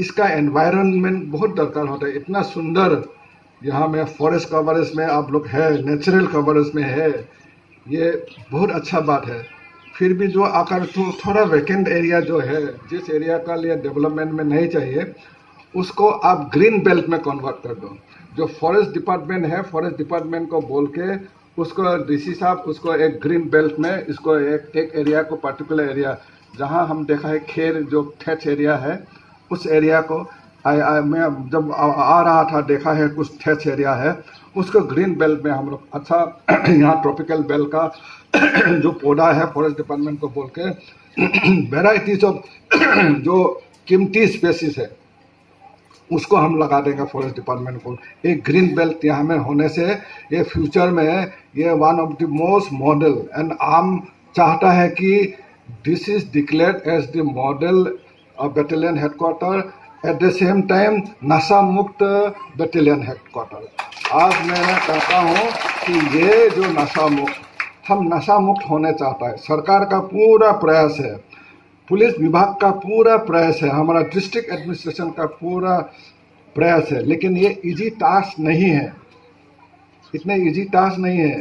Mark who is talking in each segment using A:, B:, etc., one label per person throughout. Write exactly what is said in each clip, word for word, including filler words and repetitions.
A: इसका एनवायरनमेंट बहुत दरकार होता है। इतना सुंदर यहाँ में फॉरेस्ट कवरेज में आप लोग है, नेचुरल कवरेज में है, ये बहुत अच्छा बात है। फिर भी जो आकर थो, थोड़ा वैकेंट एरिया जो है, जिस एरिया का लिए डेवलपमेंट में नहीं चाहिए, उसको आप ग्रीन बेल्ट में कन्वर्ट कर दो। जो फॉरेस्ट डिपार्टमेंट है, फॉरेस्ट डिपार्टमेंट को बोल के उसको डीसी साहब उसको एक ग्रीन बेल्ट में इसको एक एक एरिया को, पर्टिकुलर एरिया जहां हम देखा है खेर जो थेच एरिया है, उस एरिया को आ, आ, मैं जब आ, आ रहा था देखा है कुछ थेच एरिया है, उसको ग्रीन बेल्ट में हम लोग अच्छा यहाँ ट्रॉपिकल बेल्ट का जो पौधा है फॉरेस्ट डिपार्टमेंट को बोल के वेराइटीज ऑफ जो कीमती स्पेसीज है उसको हम लगा देंगे फॉरेस्ट डिपार्टमेंट को। एक ग्रीन बेल्ट यहाँ में होने से ये फ्यूचर में ये one of the most model and आम चाहता है कि this is declared as the model battalion headquarter, at the same time नशा मुक्त बटालियन हेडक्वार्टर। आज मैं कहता हूँ कि ये जो नशा मुक्त, हम नशा मुक्त होने चाहता है, सरकार का पूरा प्रयास है, पुलिस विभाग का पूरा प्रयास है, हमारा डिस्ट्रिक्ट एडमिनिस्ट्रेशन का पूरा प्रयास है, लेकिन ये इजी टास्क नहीं है, इतने इजी टास्क नहीं है।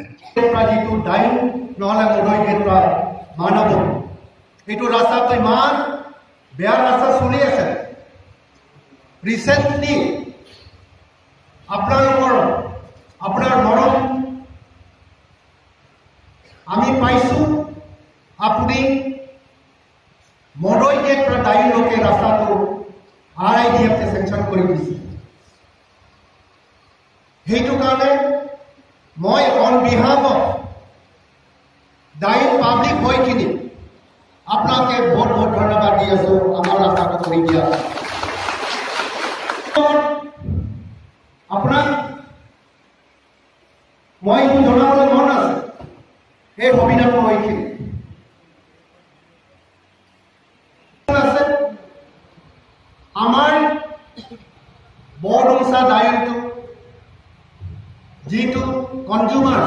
B: रिसेंटली আপনার আপনার মরম আমি পাইছো, আপনি মরই গেট দায়ী লোকে রাস্তাটো আর আই ডি এফ কে সেংশন কৰি দিছে। সেইটো কাৰণে মই অন বিহাফ অফ দায়ী পাব্লিক হয়খিনি আপনাকে বহুত বহুত ধন্যবাদ দি আছো আমার রাস্তাটো কৰি দিয়া। আপনার মই জনাবলৈ মন আছে এই অভিযানটো হয়খিনি আছে আমার বৰডুমছা দায়নটো যিটো কনজিউমাৰ্ছ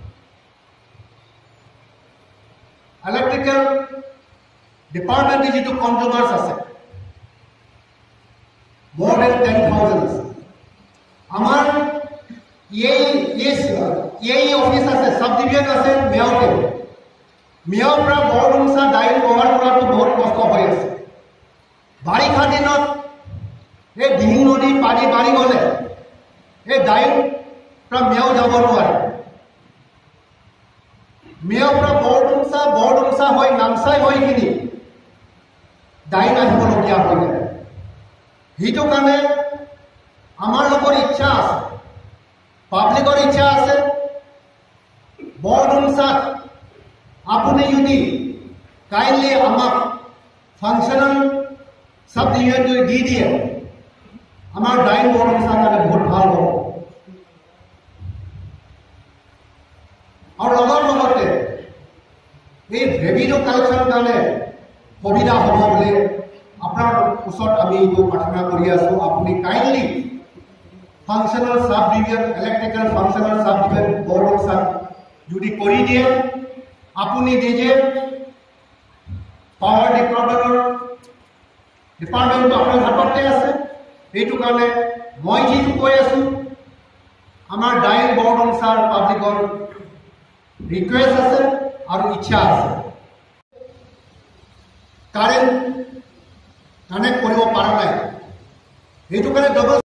B: ইলেক্ট্ৰিকেল ডিপাৰ্টমেণ্টে যিটো কনজিউমাৰ্ছ আছে more than ten thousand আছে। আমার এই এই অফিস আছে, সাব ডিভিজন আছে মেয়ৰতে, মেয়ৰ পৰা বৰডুমছা দাইল ব্যৱহাৰ কৰাটো বহুত কষ্ট হৈ আছে। বাৰিষা দিনত এই দিহিং নদী পানী বাঢ়ি গ'লে এই দাইল পৰা মেয়ৰ যাব নোৱাৰে, মেয়ৰ পৰা বৰডুমছা বৰডুমছা হৈ নামচাই হৈখিনি দাইল আহিবলগীয়া হৈ যায়। সেইটো কাৰণে আমার লোকের ইচ্ছা আছে, পাবলিকের ইচ্ছা আছে, বৰডুমছাত আপনি যদি কাইন্ডলি আমাক ফাংশনাল সাব ডিভিজন যদি দি দিয়ে আমার ডাইন বৰডুমছাৰ কাৰণে বহুত ভাল হ'ব। আৰু লগৰ লগতে এই ৰেভিনিউ কালেকশ্যন কাৰণে সুবিধা হ'ব বুলি আপনার ওচৰত আমি এইটো প্ৰাৰ্থনা কৰি আছো। আপুনি kindly functional sub division electrical functional sub division Bordumsa যদি কৰি দিয়ে, আপুনি নিজে পাৱাৰ ডিপাৰ্টমেণ্টৰ ডিপাৰ্টমেণ্টটো আপোনাৰ হাততে আছে। এইটো কাৰণে মই যিটো কৈ আছো আমাৰ ডাইন বৰডুমছাৰ পাব্লিকৰ ৰিকুৱেষ্ট আছে আৰু ইচ্ছা আছে। কাৰেণ্ট কানেক্ট কৰিব পৰা নাই, সেইটো কাৰণে